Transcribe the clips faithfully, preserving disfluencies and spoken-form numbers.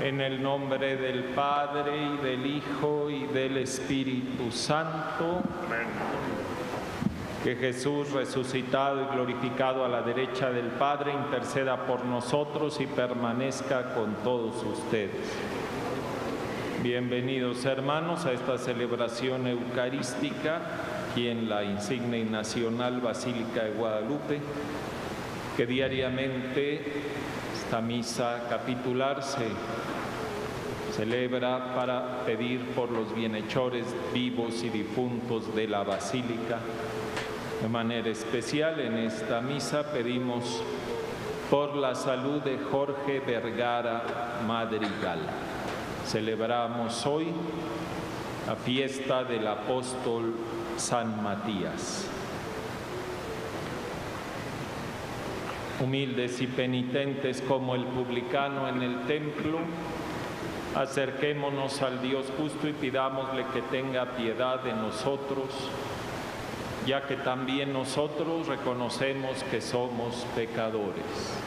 En el nombre del Padre, y del Hijo, y del Espíritu Santo. Amén. Que Jesús, resucitado y glorificado a la derecha del Padre, interceda por nosotros y permanezca con todos ustedes. Bienvenidos, hermanos, a esta celebración eucarística aquí en la insigne y nacional Basílica de Guadalupe, que diariamente esta misa capitular se celebra para pedir por los bienhechores vivos y difuntos de la Basílica. De manera especial en esta misa pedimos por la salud de Jorge Vergara Madrigal. Celebramos hoy la fiesta del apóstol San Matías. Humildes y penitentes como el publicano en el templo, acerquémonos al Dios justo y pidámosle que tenga piedad de nosotros, ya que también nosotros reconocemos que somos pecadores.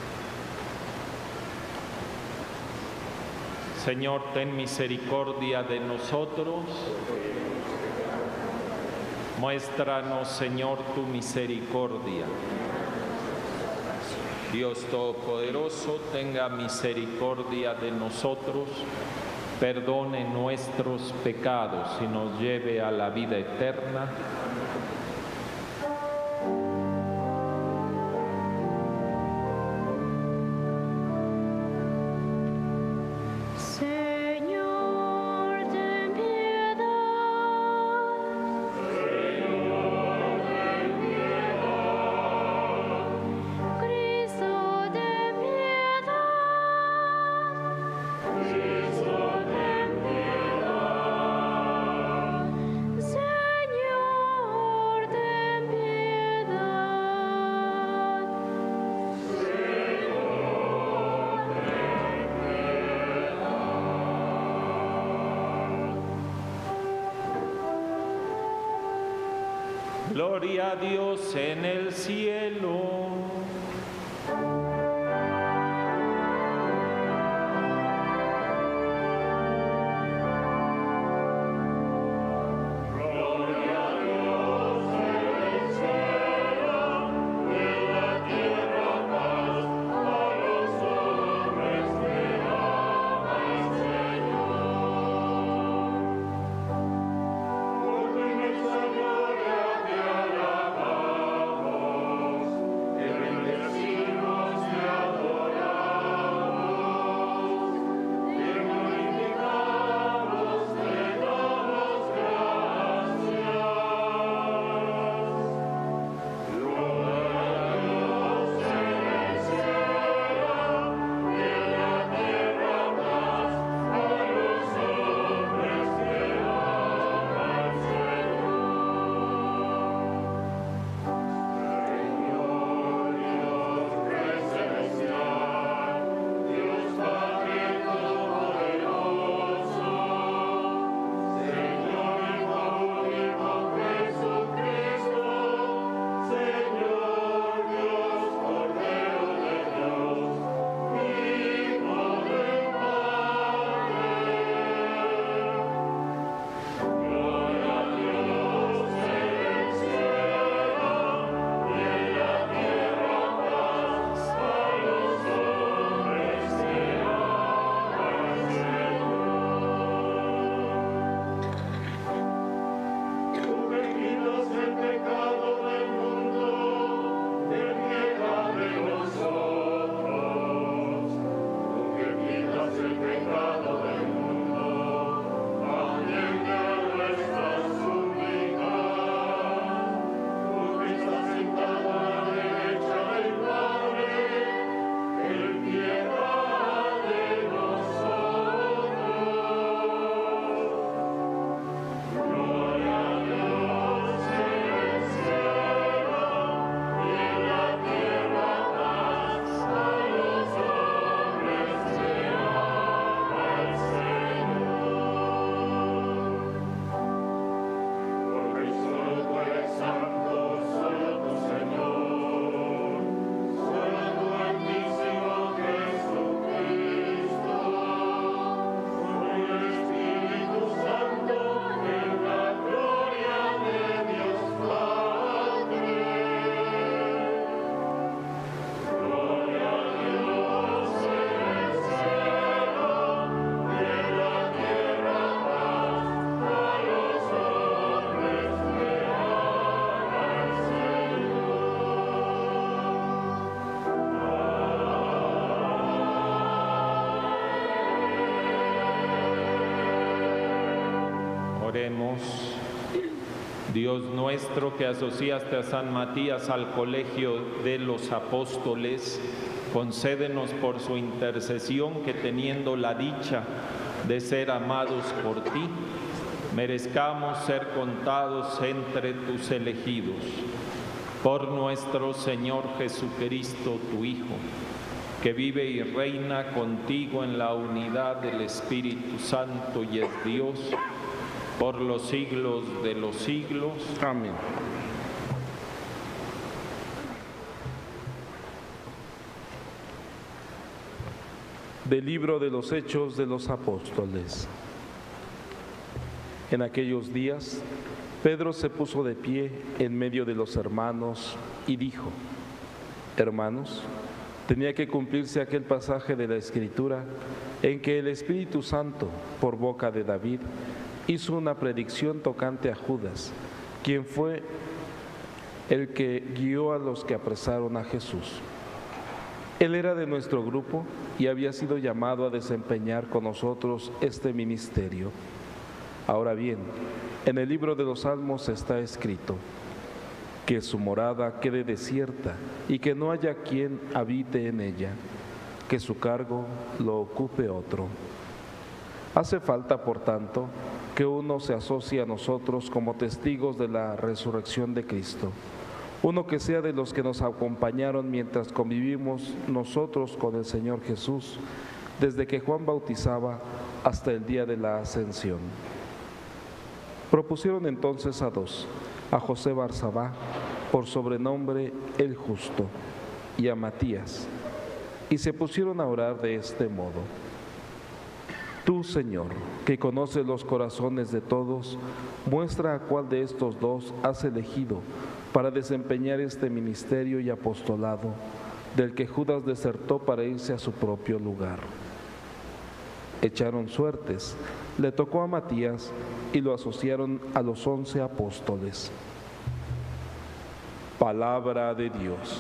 Señor, ten misericordia de nosotros. Muéstranos, Señor, tu misericordia. Dios Todopoderoso, tenga misericordia de nosotros, perdone nuestros pecados y nos lleve a la vida eterna. Gloria a Dios en el cielo. Bendecimos Oremos. Dios nuestro, que asociaste a San Matías al colegio de los apóstoles, concédenos por su intercesión que, teniendo la dicha de ser amados por ti, merezcamos ser contados entre tus elegidos. Por nuestro Señor Jesucristo, tu Hijo, que vive y reina contigo en la unidad del Espíritu Santo y es Dios, por los siglos de los siglos. Amén. Del libro de los Hechos de los Apóstoles. En aquellos días, Pedro se puso de pie en medio de los hermanos y dijo: Hermanos, tenía que cumplirse aquel pasaje de la Escritura en que el Espíritu Santo, por boca de David, hizo una predicción tocante a Judas, quien fue el que guió a los que apresaron a Jesús. Él era de nuestro grupo y había sido llamado a desempeñar con nosotros este ministerio. Ahora bien, en el libro de los Salmos está escrito: que su morada quede desierta y que no haya quien habite en ella, que su cargo lo ocupe otro. Hace falta, por tanto, que uno se asocie a nosotros como testigos de la resurrección de Cristo, uno que sea de los que nos acompañaron mientras convivimos nosotros con el Señor Jesús, desde que Juan bautizaba hasta el día de la ascensión. Propusieron entonces a dos, a José Barsabá, por sobrenombre el Justo, y a Matías, y se pusieron a orar de este modo: Tú, Señor, que conoces los corazones de todos, muestra a cuál de estos dos has elegido para desempeñar este ministerio y apostolado, del que Judas desertó para irse a su propio lugar. Echaron suertes, le tocó a Matías y lo asociaron a los once apóstoles. Palabra de Dios.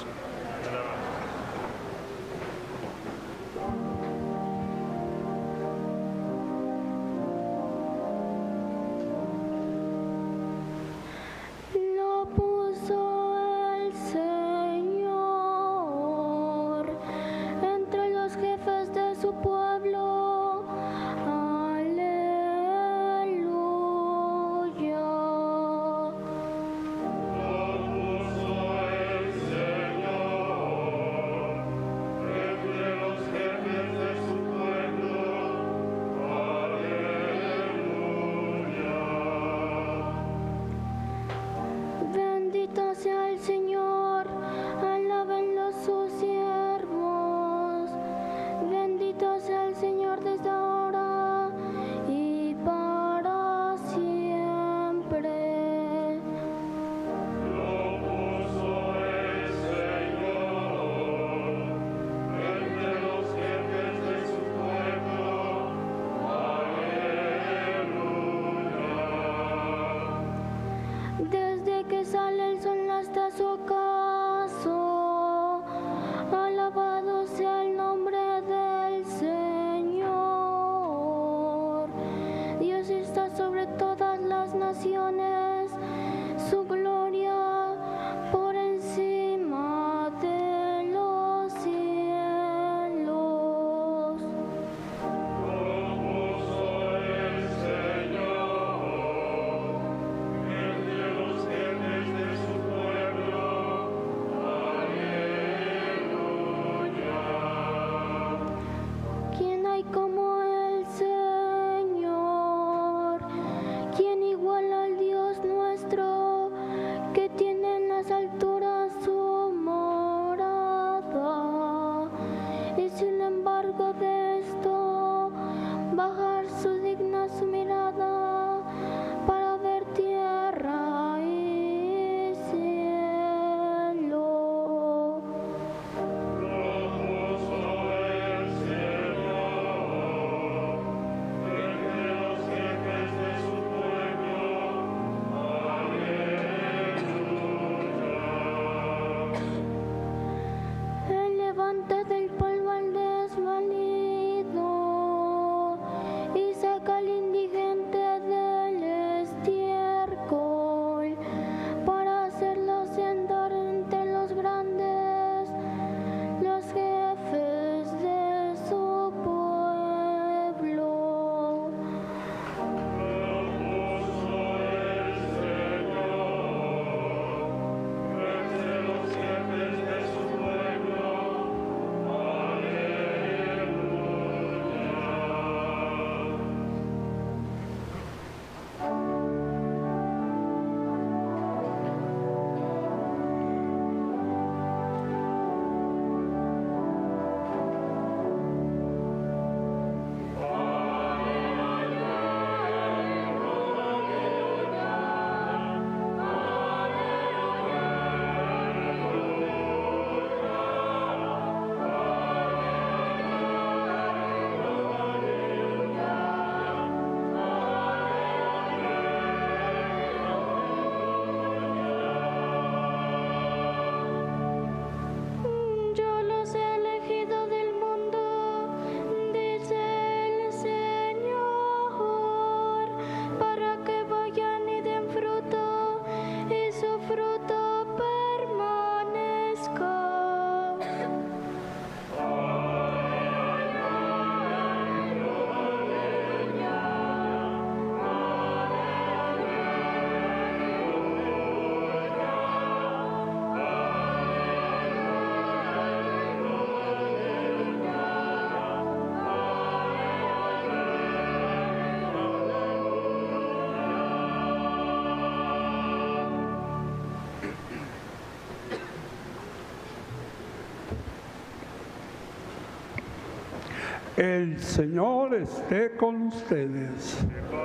El Señor esté con ustedes.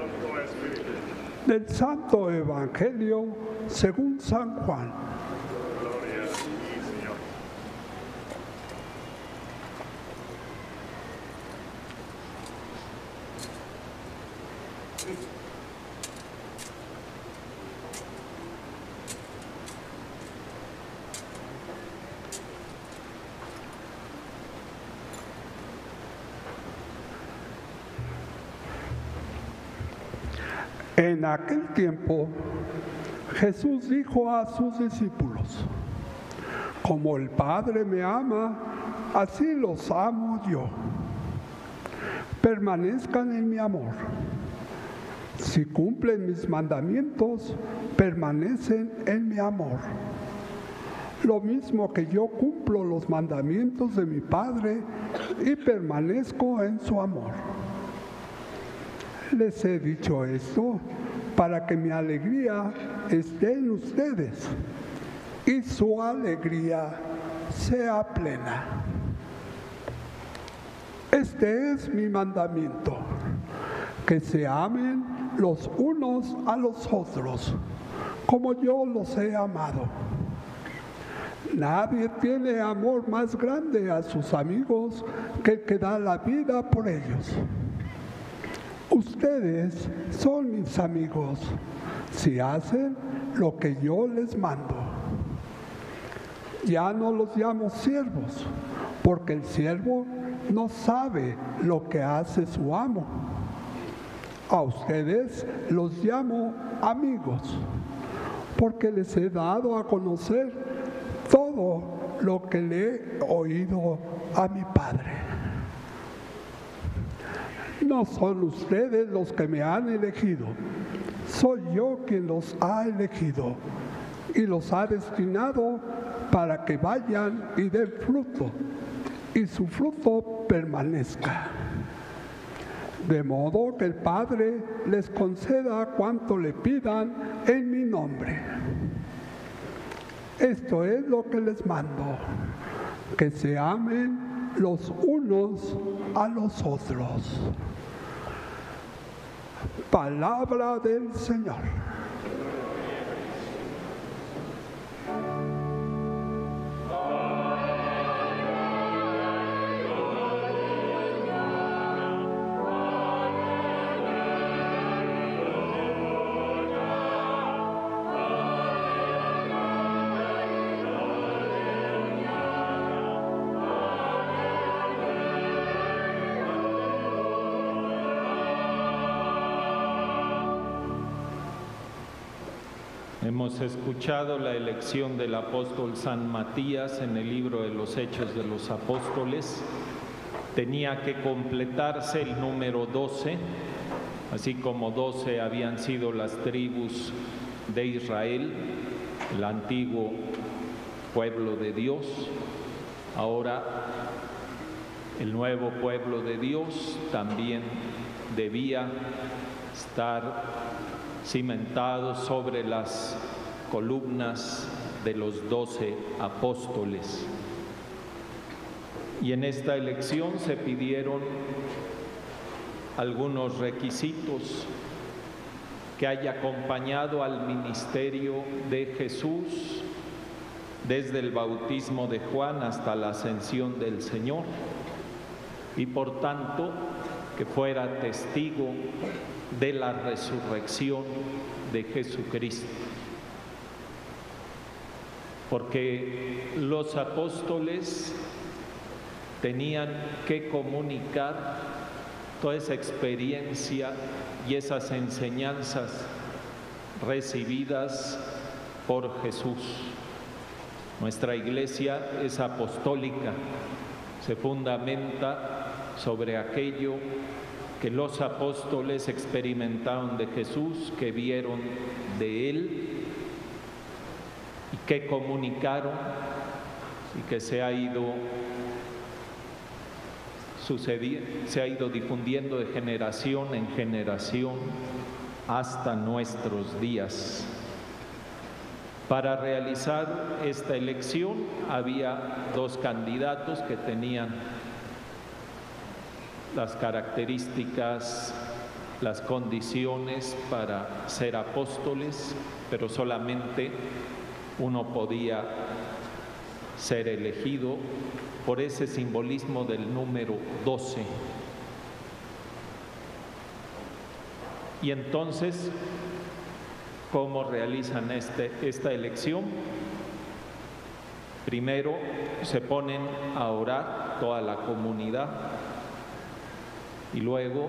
Del Santo Evangelio según San Juan. Gloria a ti, Señor. En aquel tiempo, Jesús dijo a sus discípulos: como el Padre me ama, así los amo yo. Permanezcan en mi amor. Si cumplen mis mandamientos, permanecen en mi amor. Lo mismo que yo cumplo los mandamientos de mi Padre y permanezco en su amor. Les he dicho esto para que mi alegría esté en ustedes y su alegría sea plena. Este es mi mandamiento, que se amen los unos a los otros, como yo los he amado. Nadie tiene amor más grande a sus amigos que el que da la vida por ellos. Ustedes son mis amigos si hacen lo que yo les mando. Ya no los llamo siervos, porque el siervo no sabe lo que hace su amo. A ustedes los llamo amigos, porque les he dado a conocer todo lo que le he oído a mi Padre. No son ustedes los que me han elegido, soy yo quien los ha elegido y los ha destinado para que vayan y den fruto, y su fruto permanezca. De modo que el Padre les conceda cuanto le pidan en mi nombre. Esto es lo que les mando, que se amen los unos a los otros. Palabra del Señor. Hemos escuchado la elección del apóstol San Matías en el libro de los Hechos de los Apóstoles. Tenía que completarse el número doce, así como doce habían sido las tribus de Israel, el antiguo pueblo de Dios. Ahora el nuevo pueblo de Dios también debía estar cimentado sobre las columnas de los doce apóstoles. Y en esta elección se pidieron algunos requisitos: que haya acompañado al ministerio de Jesús desde el bautismo de Juan hasta la ascensión del Señor, y por tanto que fuera testigo de la resurrección de Jesucristo. Porque los apóstoles tenían que comunicar toda esa experiencia y esas enseñanzas recibidas por Jesús. Nuestra iglesia es apostólica, se fundamenta sobre aquello que los apóstoles experimentaron de Jesús, que vieron de Él y que comunicaron, y que se ha ido sucediendo, se ha ido difundiendo de generación en generación hasta nuestros días. Para realizar esta elección había dos candidatos que tenían las características, las condiciones para ser apóstoles, pero solamente uno podía ser elegido por ese simbolismo del número doce. Y entonces, ¿cómo realizan este, esta elección? Primero se ponen a orar toda la comunidad y luego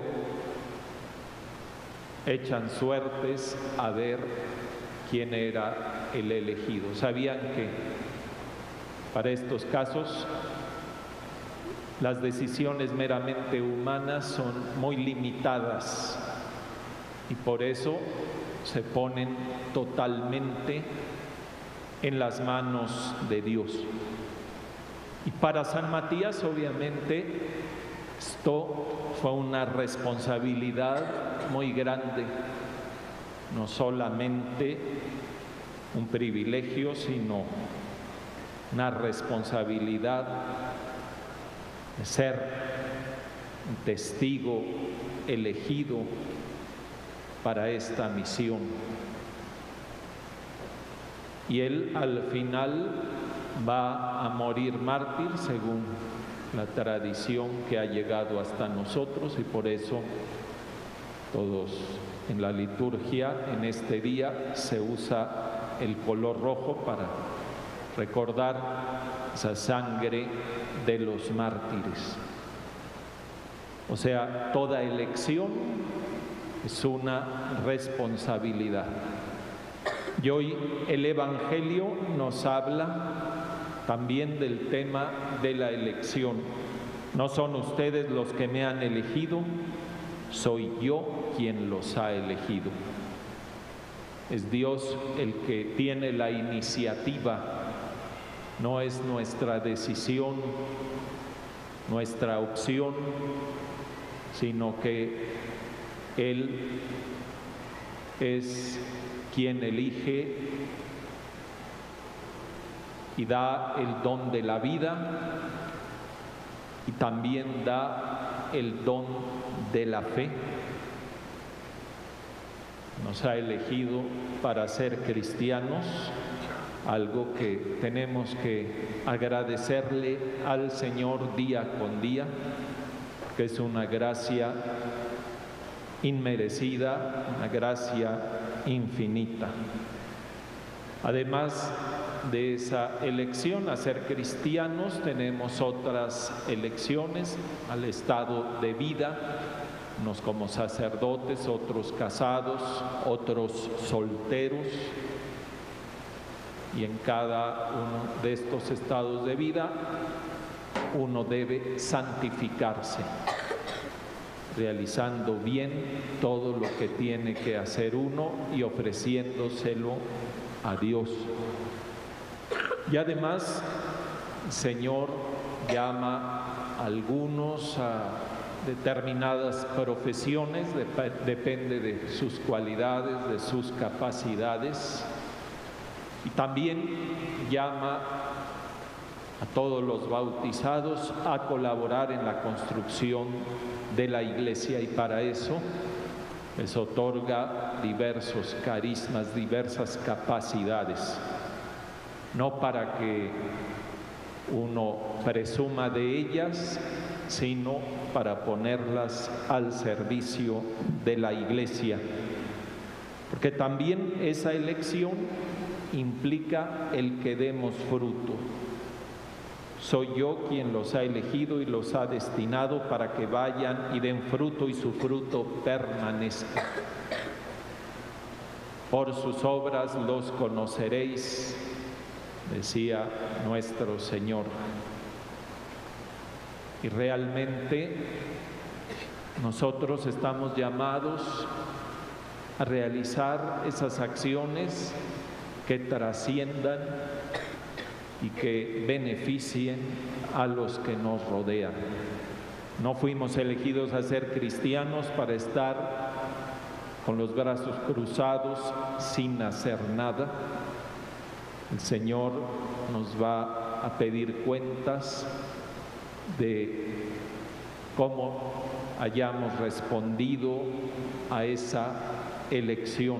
echan suertes a ver quién era el elegido. Sabían que para estos casos las decisiones meramente humanas son muy limitadas y por eso se ponen totalmente en las manos de Dios. Y para San Matías, obviamente, esto fue una responsabilidad muy grande, no solamente un privilegio, sino una responsabilidad de ser un testigo elegido para esta misión. Y él al final va a morir mártir según la tradición que ha llegado hasta nosotros, y por eso todos en la liturgia en este día se usa el color rojo para recordar esa sangre de los mártires. O sea, toda elección es una responsabilidad. Y hoy el Evangelio nos habla también del tema de la elección. No son ustedes los que me han elegido, soy yo quien los ha elegido. Es Dios el que tiene la iniciativa, no es nuestra decisión, nuestra opción, sino que Él es quien elige y da el don de la vida y también da el don de la fe. Nos ha elegido para ser cristianos, algo que tenemos que agradecerle al Señor día con día, que es una gracia inmerecida, una gracia infinita. Además de esa elección a ser cristianos, tenemos otras elecciones al estado de vida, unos como sacerdotes, otros casados, otros solteros, y en cada uno de estos estados de vida uno debe santificarse, realizando bien todo lo que tiene que hacer uno y ofreciéndoselo a Dios. Y además, el Señor llama a algunos a determinadas profesiones, depende de sus cualidades, de sus capacidades, y también llama a todos los bautizados a colaborar en la construcción de la Iglesia, y para eso les otorga diversos carismas, diversas capacidades, no para que uno presuma de ellas, sino para ponerlas al servicio de la Iglesia, porque también esa elección implica el que demos fruto. Soy yo quien los ha elegido y los ha destinado para que vayan y den fruto y su fruto permanezca. Por sus obras los conoceréis, decía nuestro Señor. Y realmente nosotros estamos llamados a realizar esas acciones que trasciendan y que beneficien a los que nos rodean. No fuimos elegidos a ser cristianos para estar con los brazos cruzados sin hacer nada. El Señor nos va a pedir cuentas de cómo hayamos respondido a esa elección.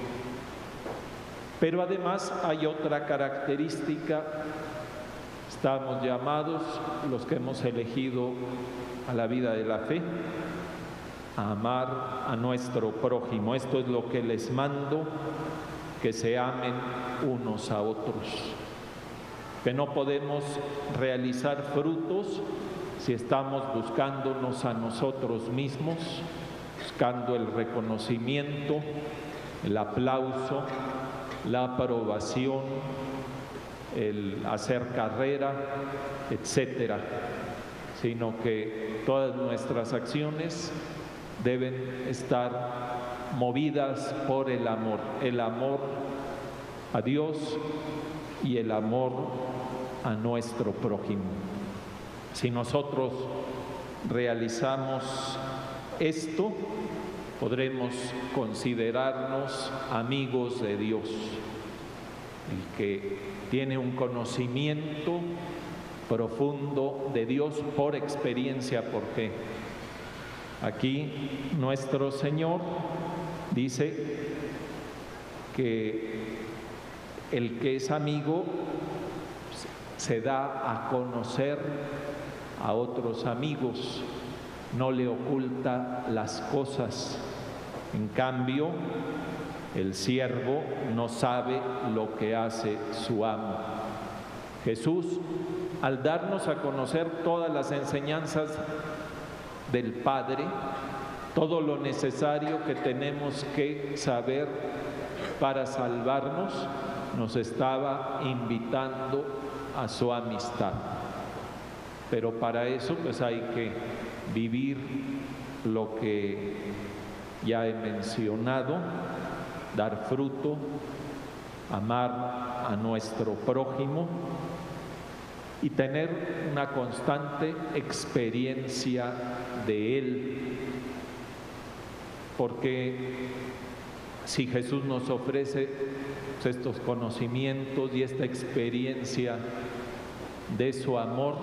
Pero además hay otra característica: estamos llamados, los que hemos elegido a la vida de la fe, a amar a nuestro prójimo. Esto es lo que les mando, que se amen unos a otros. Que no podemos realizar frutos si estamos buscándonos a nosotros mismos, buscando el reconocimiento, el aplauso, la aprobación, el hacer carrera, etcétera, sino que todas nuestras acciones deben estar movidas por el amor, el amor a Dios y el amor a nuestro prójimo. Si nosotros realizamos esto, podremos considerarnos amigos de Dios. El que tiene un conocimiento profundo de Dios por experiencia, porque aquí nuestro Señor dice que el que es amigo se da a conocer a otros amigos, no le oculta las cosas. En cambio, el siervo no sabe lo que hace su amo. Jesús, al darnos a conocer todas las enseñanzas del Padre, todo lo necesario que tenemos que saber para salvarnos, nos estaba invitando a su amistad. Pero para eso pues hay que vivir lo que ya he mencionado, dar fruto, amar a nuestro prójimo y tener una constante experiencia de Él. Porque si Jesús nos ofrece pues, estos conocimientos y esta experiencia de su amor,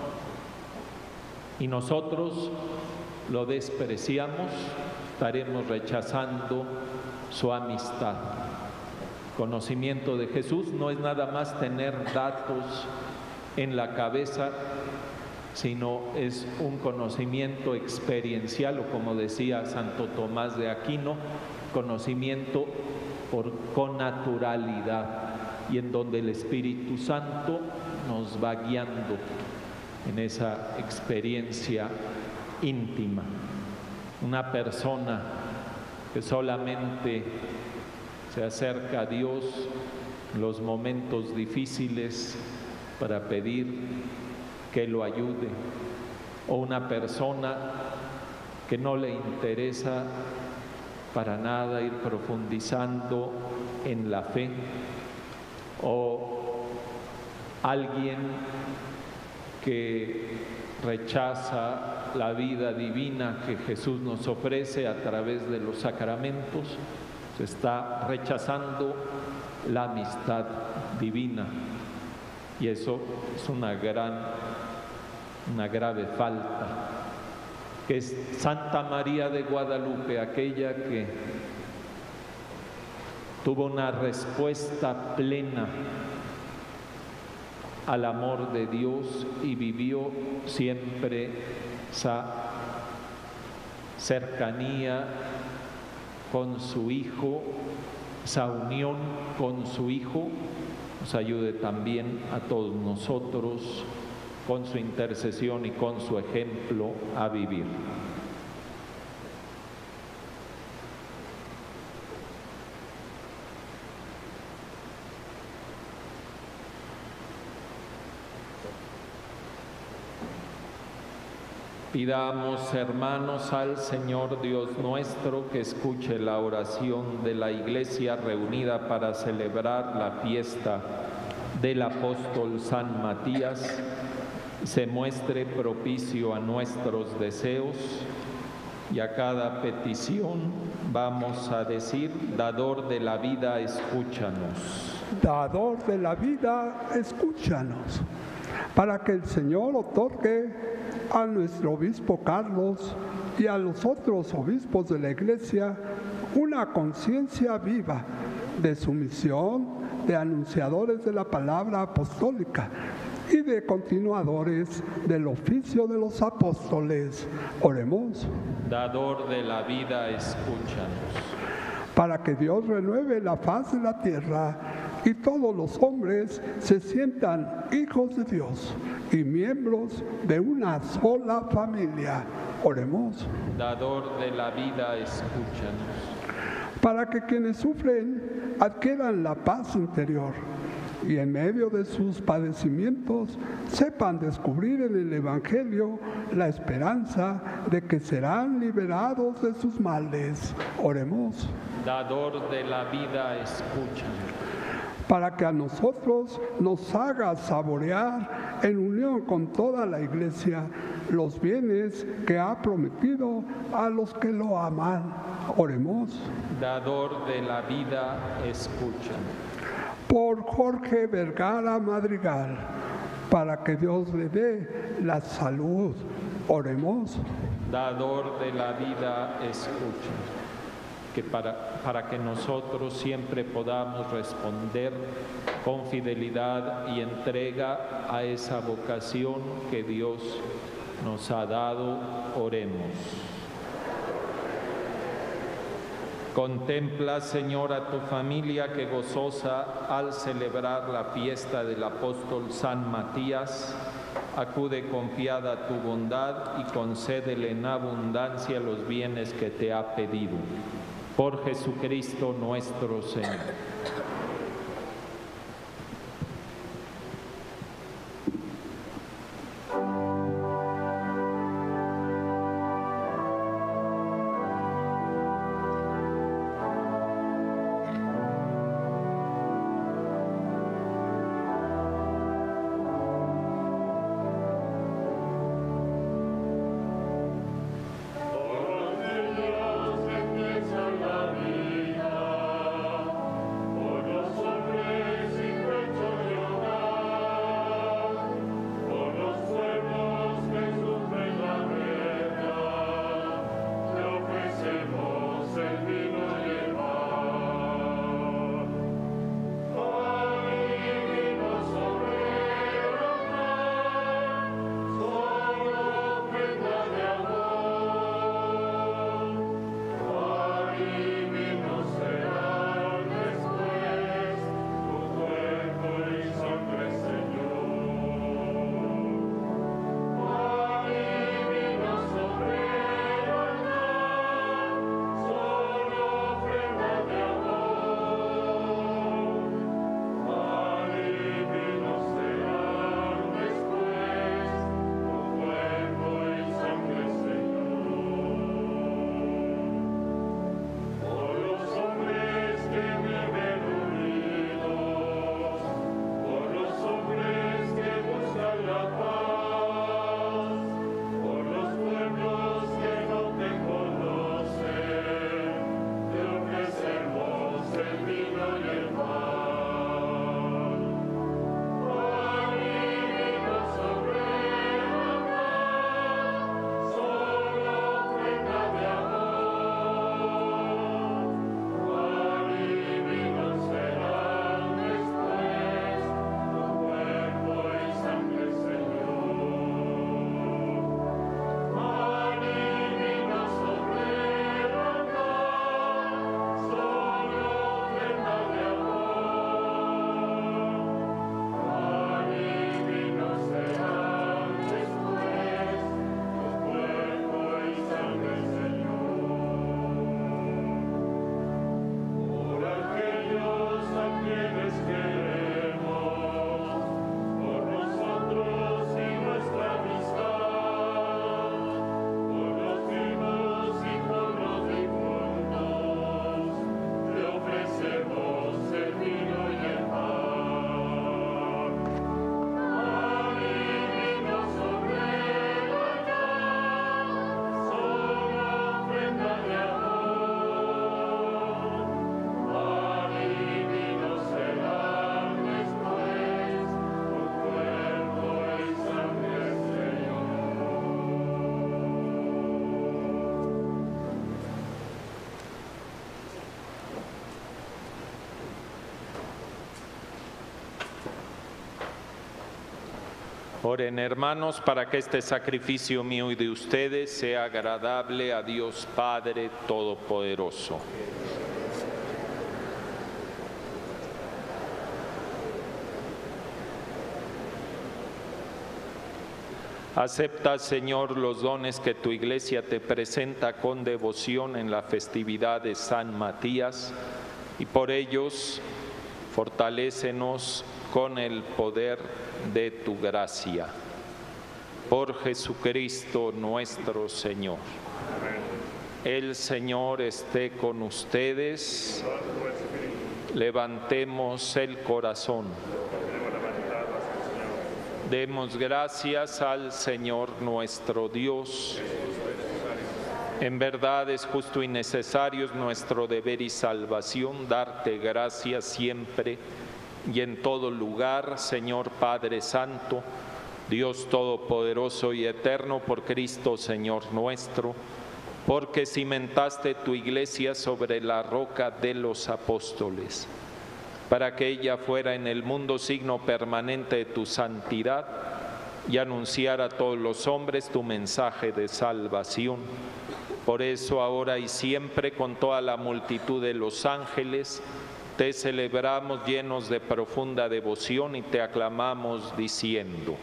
y nosotros lo despreciamos, estaremos rechazando su amistad. Conocimiento de Jesús no es nada más tener datos en la cabeza, sino es un conocimiento experiencial, o como decía Santo Tomás de Aquino, conocimiento por connaturalidad, y en donde el Espíritu Santo nos va guiando en esa experiencia íntima. Una persona que solamente se acerca a Dios en los momentos difíciles para pedir que lo ayude, o una persona que no le interesa para nada ir profundizando en la fe, o alguien que rechaza la vida divina que Jesús nos ofrece a través de los sacramentos, se está rechazando la amistad divina, y eso es una gran, una grave falta. Que es Santa María de Guadalupe, aquella que tuvo una respuesta plena al amor de Dios y vivió siempre esa cercanía con su Hijo, esa unión con su Hijo. Nos ayude también a todos nosotros, con su intercesión y con su ejemplo, a vivir. Pidamos, hermanos, al Señor Dios nuestro que escuche la oración de la Iglesia reunida para celebrar la fiesta del apóstol San Matías, se muestre propicio a nuestros deseos, y a cada petición vamos a decir: Dador de la vida, escúchanos. Dador de la vida, escúchanos, para que el Señor otorgue a nuestro obispo Carlos y a los otros obispos de la Iglesia una conciencia viva de su misión de anunciadores de la palabra apostólica y de continuadores del oficio de los apóstoles. Oremos. Dador de la vida, escúchanos. Para que Dios renueve la faz de la tierra y todos los hombres se sientan hijos de Dios y miembros de una sola familia. Oremos. Dador de la vida, escúchanos. Para que quienes sufren adquieran la paz interior y en medio de sus padecimientos sepan descubrir en el Evangelio la esperanza de que serán liberados de sus males. Oremos. Dador de la vida, escúchanos. Para que a nosotros nos haga saborear en unión con toda la Iglesia los bienes que ha prometido a los que lo aman. Oremos. Dador de la vida, escúchanos. Por Jorge Vergara Madrigal, para que Dios le dé la salud. Oremos. Dador de la vida, escúchanos. Que para, para que nosotros siempre podamos responder con fidelidad y entrega a esa vocación que Dios nos ha dado, oremos. Contempla, Señor, a tu familia que gozosa al celebrar la fiesta del apóstol San Matías. Acude confiada a tu bondad y concédele en abundancia los bienes que te ha pedido. Por Jesucristo nuestro Señor. Por Oren, hermanos, para que este sacrificio mío y de ustedes sea agradable a Dios Padre Todopoderoso. Acepta, Señor, los dones que tu Iglesia te presenta con devoción en la festividad de San Matías y por ellos fortalécenos con el poder de tu gracia. Por Jesucristo nuestro Señor. El Señor esté con ustedes. Levantemos el corazón. Demos gracias al Señor nuestro Dios. En verdad es justo y necesario, es nuestro deber y salvación darte gracias siempre y en todo lugar, Señor Padre Santo, Dios Todopoderoso y Eterno, por Cristo Señor nuestro, porque cimentaste tu Iglesia sobre la roca de los apóstoles, para que ella fuera en el mundo signo permanente de tu santidad y anunciara a todos los hombres tu mensaje de salvación. Por eso ahora y siempre con toda la multitud de los ángeles te celebramos llenos de profunda devoción y te aclamamos diciendo: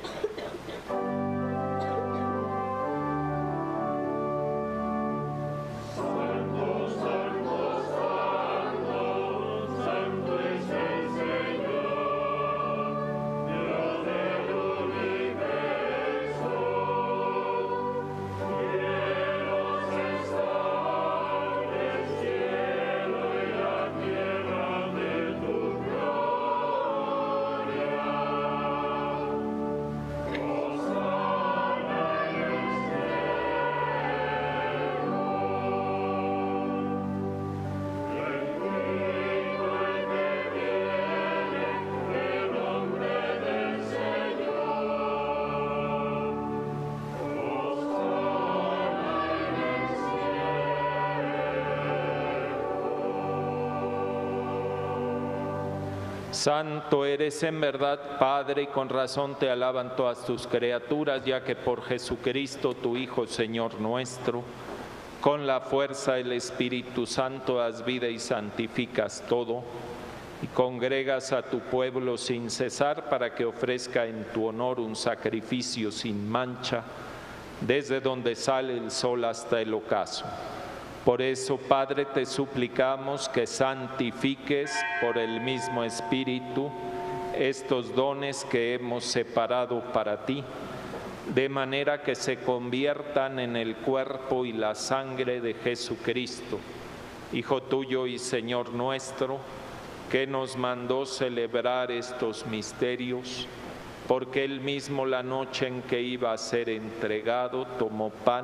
Santo eres en verdad, Padre, y con razón te alaban todas tus criaturas, ya que por Jesucristo, tu Hijo, Señor nuestro, con la fuerza del Espíritu Santo das vida y santificas todo, y congregas a tu pueblo sin cesar para que ofrezca en tu honor un sacrificio sin mancha, desde donde sale el sol hasta el ocaso. Por eso, Padre, te suplicamos que santifiques por el mismo Espíritu estos dones que hemos separado para ti, de manera que se conviertan en el cuerpo y la sangre de Jesucristo, Hijo tuyo y Señor nuestro, que nos mandó celebrar estos misterios, porque él mismo la noche en que iba a ser entregado tomó pan,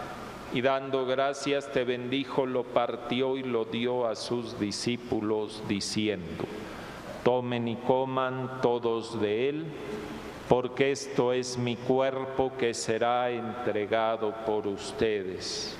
y dando gracias te bendijo, lo partió y lo dio a sus discípulos diciendo: tomen y coman todos de él, porque esto es mi cuerpo que será entregado por ustedes.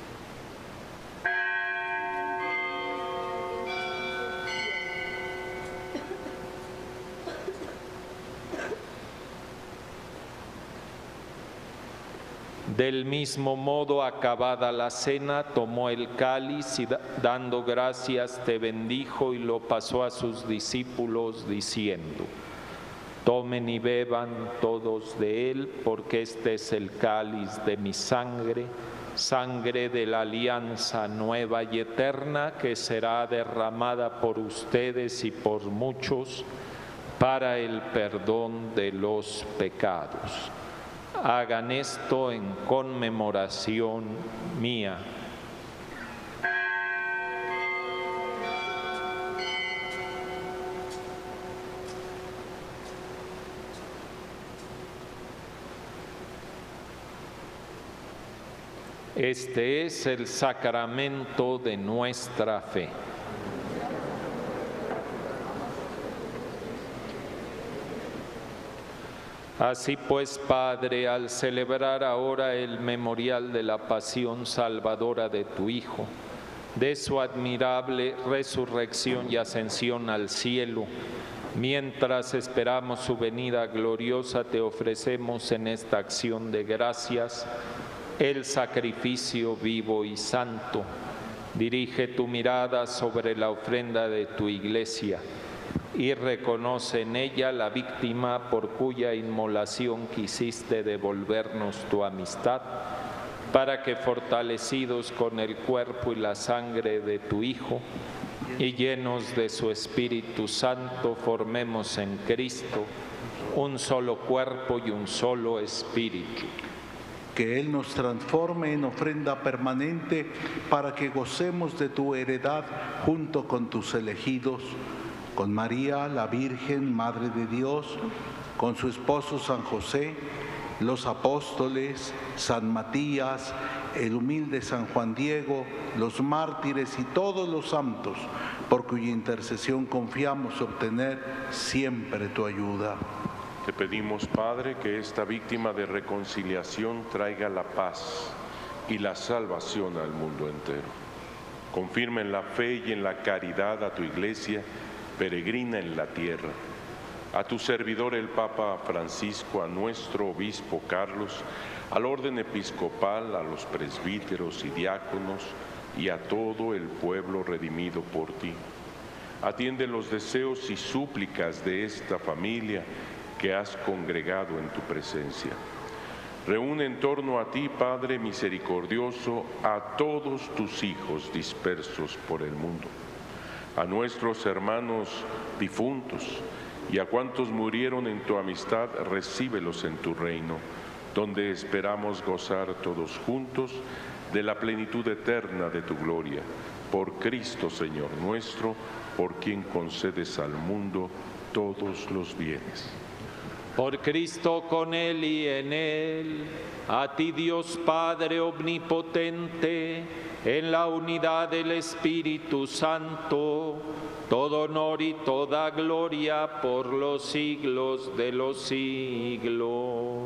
Del mismo modo, acabada la cena, tomó el cáliz y dando gracias te bendijo y lo pasó a sus discípulos diciendo: tomen y beban todos de él, porque este es el cáliz de mi sangre, sangre de la alianza nueva y eterna, que será derramada por ustedes y por muchos para el perdón de los pecados. Hagan esto en conmemoración mía. Este es el sacramento de nuestra fe. Así pues, Padre, al celebrar ahora el memorial de la pasión salvadora de tu Hijo, de su admirable resurrección y ascensión al cielo, Mientras esperamos su venida gloriosa, te ofrecemos en esta acción de gracias el sacrificio vivo y santo. Dirige tu mirada sobre la ofrenda de tu Iglesia y reconoce en ella la víctima por cuya inmolación quisiste devolvernos tu amistad, para que fortalecidos con el cuerpo y la sangre de tu Hijo y llenos de su Espíritu Santo, formemos en Cristo un solo cuerpo y un solo espíritu. Que Él nos transforme en ofrenda permanente para que gocemos de tu heredad junto con tus elegidos, con María, la Virgen, Madre de Dios, con su esposo San José, los apóstoles, San Matías, el humilde San Juan Diego, los mártires y todos los santos, por cuya intercesión confiamos obtener siempre tu ayuda. Te pedimos, Padre, que esta víctima de reconciliación traiga la paz y la salvación al mundo entero. Confirma en la fe y en la caridad a tu Iglesia, peregrina en la tierra. A tu servidor el Papa Francisco, a nuestro obispo Carlos, al orden episcopal, a los presbíteros y diáconos y a todo el pueblo redimido por ti. Atiende los deseos y súplicas de esta familia que has congregado en tu presencia. Reúne en torno a ti, Padre misericordioso, a todos tus hijos dispersos por el mundo, a nuestros hermanos difuntos y a cuantos murieron en tu amistad, recíbelos en tu reino, donde esperamos gozar todos juntos de la plenitud eterna de tu gloria. Por Cristo, Señor nuestro, por quien concedes al mundo todos los bienes. Por Cristo, con Él y en Él, a ti Dios Padre omnipotente, en la unidad del Espíritu Santo, todo honor y toda gloria por los siglos de los siglos.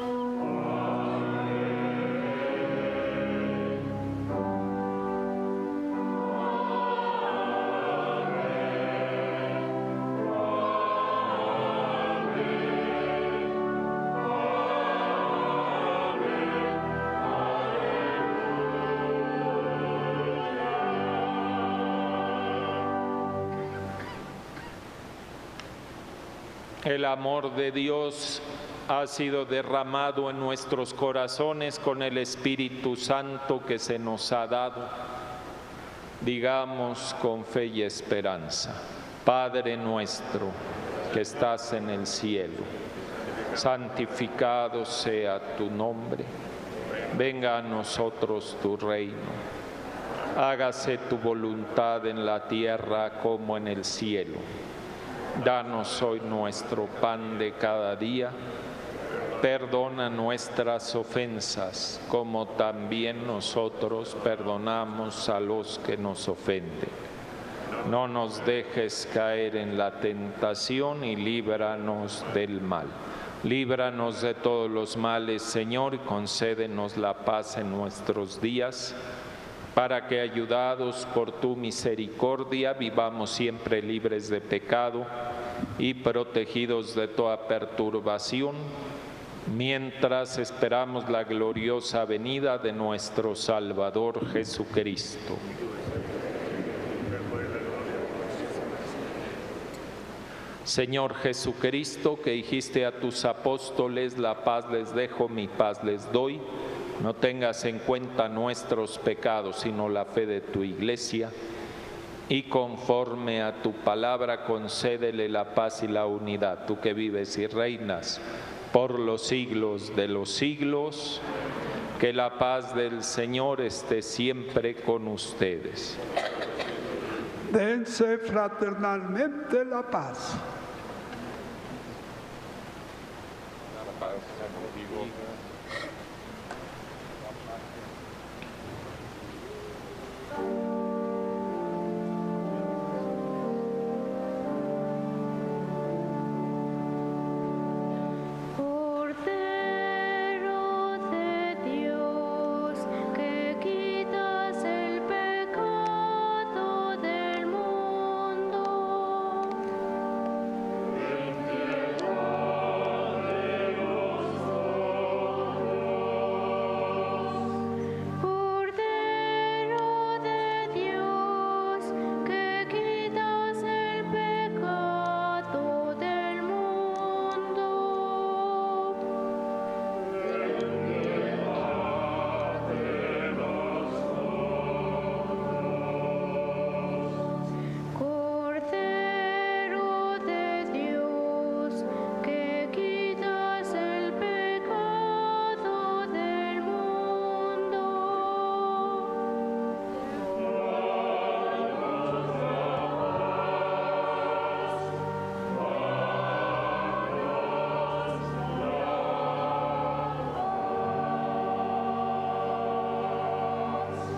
El amor de Dios ha sido derramado en nuestros corazones con el Espíritu Santo que se nos ha dado. Digamos con fe y esperanza: Padre nuestro que estás en el cielo, santificado sea tu nombre. Venga a nosotros tu reino. Hágase tu voluntad en la tierra como en el cielo. Danos hoy nuestro pan de cada día. Perdona nuestras ofensas, como también nosotros perdonamos a los que nos ofenden. No nos dejes caer en la tentación y líbranos del mal. Líbranos de todos los males, Señor, y concédenos la paz en nuestros días, para que, ayudados por tu misericordia, vivamos siempre libres de pecado y protegidos de toda perturbación, mientras esperamos la gloriosa venida de nuestro Salvador Jesucristo. Señor Jesucristo, que dijiste a tus apóstoles: la paz les dejo, mi paz les doy, no tengas en cuenta nuestros pecados, sino la fe de tu Iglesia, y conforme a tu palabra concédele la paz y la unidad, tú que vives y reinas por los siglos de los siglos. Que la paz del Señor esté siempre con ustedes. Dense fraternalmente la paz.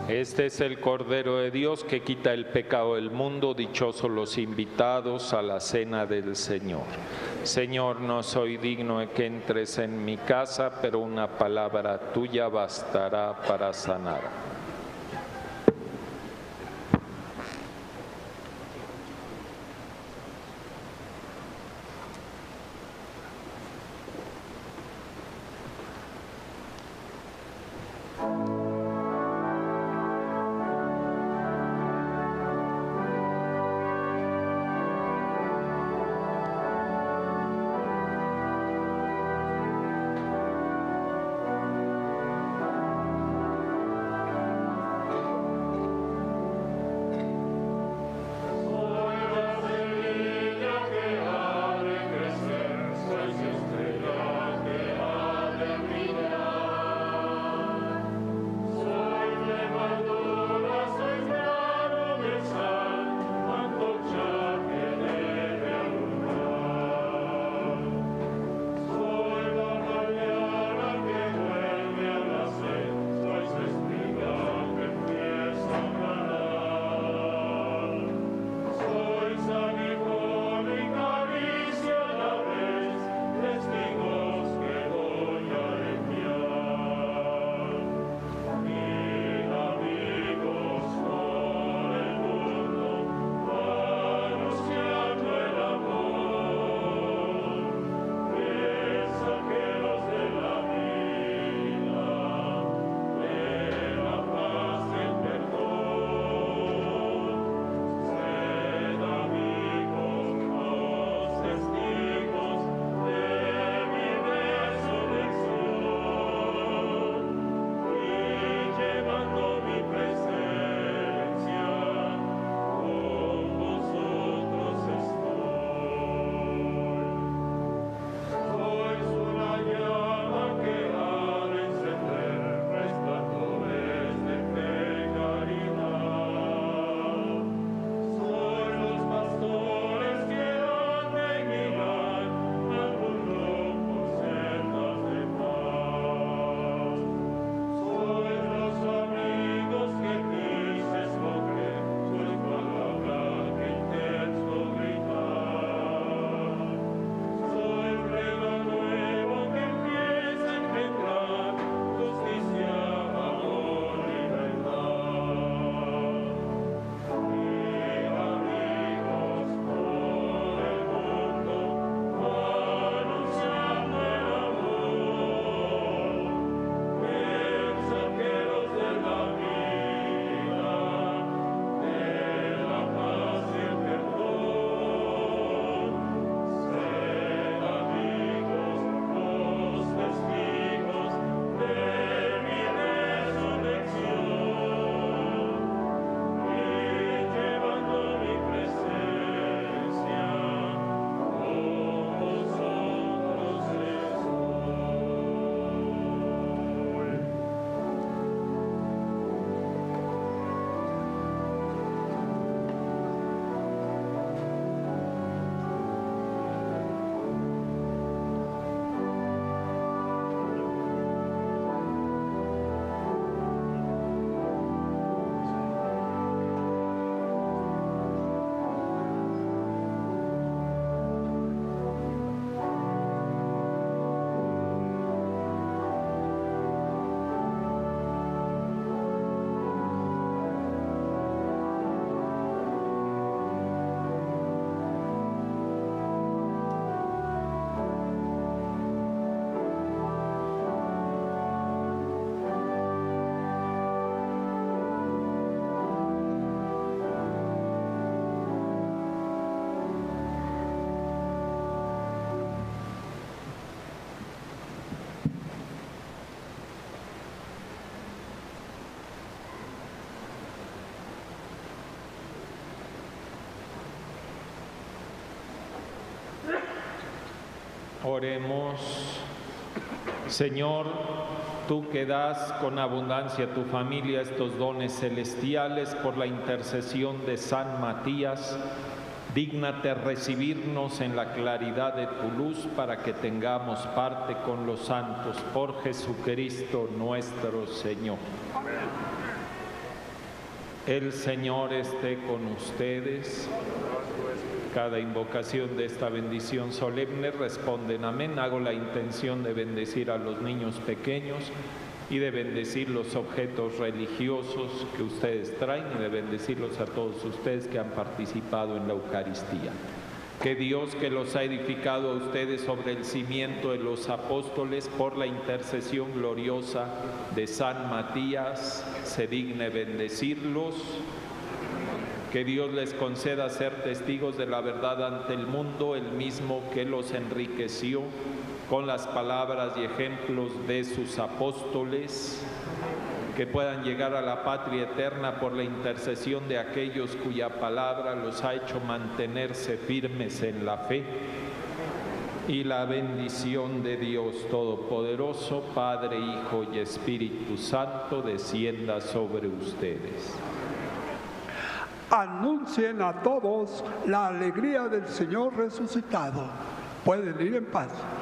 Este es el Cordero de Dios que quita el pecado del mundo. Dichosos los invitados a la cena del Señor. Señor, no soy digno de que entres en mi casa, pero una palabra tuya bastará para sanar. Oremos. Señor, tú que das con abundancia a tu familia estos dones celestiales por la intercesión de San Matías, dígnate recibirnos en la claridad de tu luz para que tengamos parte con los santos por Jesucristo nuestro Señor. El Señor esté con ustedes. Cada invocación de esta bendición solemne responden amén. Hago la intención de bendecir a los niños pequeños y de bendecir los objetos religiosos que ustedes traen y de bendecirlos a todos ustedes que han participado en la Eucaristía. Que Dios, que los ha edificado a ustedes sobre el cimiento de los apóstoles, por la intercesión gloriosa de San Matías, se digne bendecirlos. Que Dios les conceda ser testigos de la verdad ante el mundo, el mismo que los enriqueció con las palabras y ejemplos de sus apóstoles. Que puedan llegar a la patria eterna por la intercesión de aquellos cuya palabra los ha hecho mantenerse firmes en la fe. Y la bendición de Dios Todopoderoso, Padre, Hijo y Espíritu Santo, descienda sobre ustedes. Anuncien a todos la alegría del Señor resucitado. Pueden ir en paz.